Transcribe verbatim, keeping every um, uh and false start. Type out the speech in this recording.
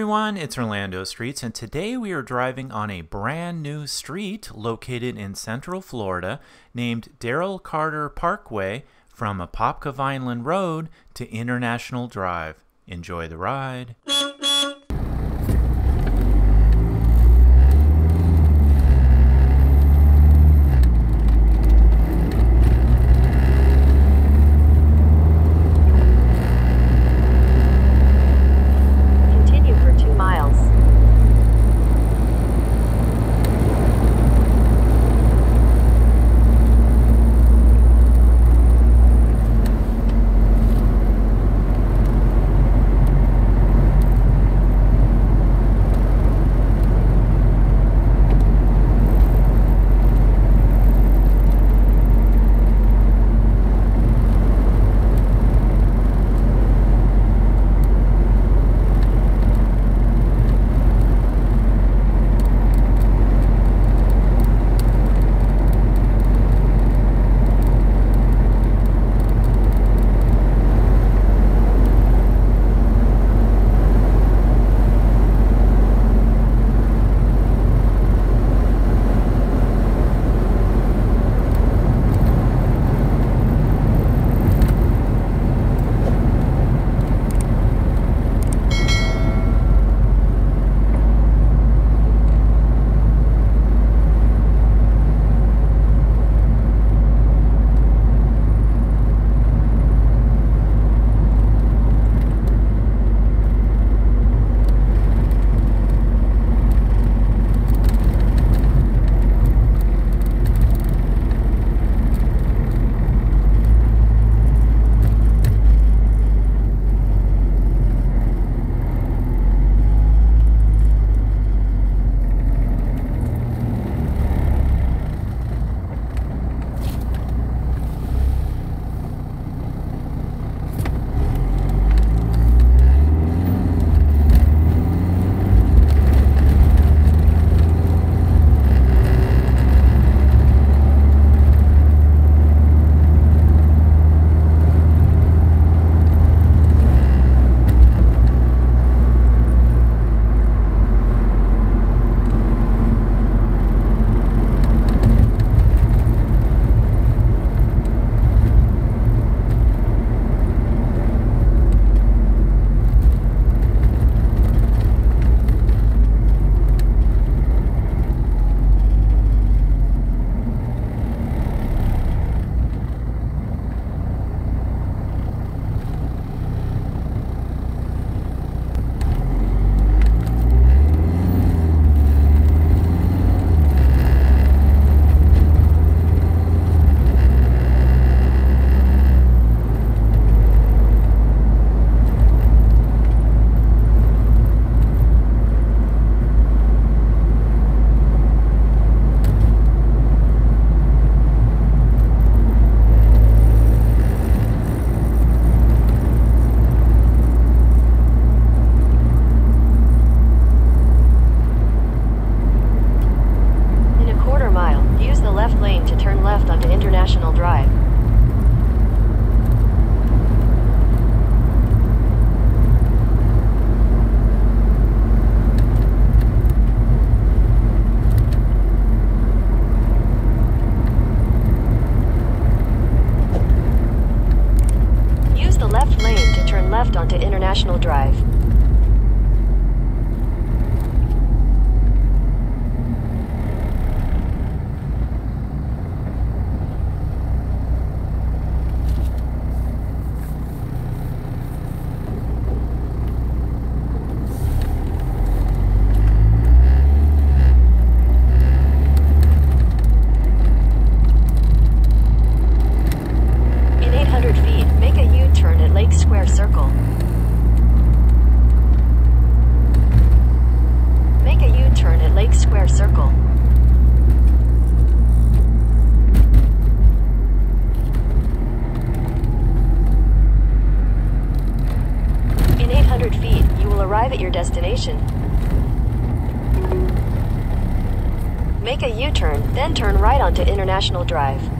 everyone, it's Orlando Streets, and today we are driving on a brand new street located in Central Florida named Daryl Carter Parkway from Apopka Vineland Road to International Drive. Enjoy the ride. Onto International Drive. In eight hundred feet, make a U-turn at Lake Square Circle. Make a U-turn at Lake Square Circle. In eight hundred feet, you will arrive at your destination. Make a U-turn, then turn right onto International Drive.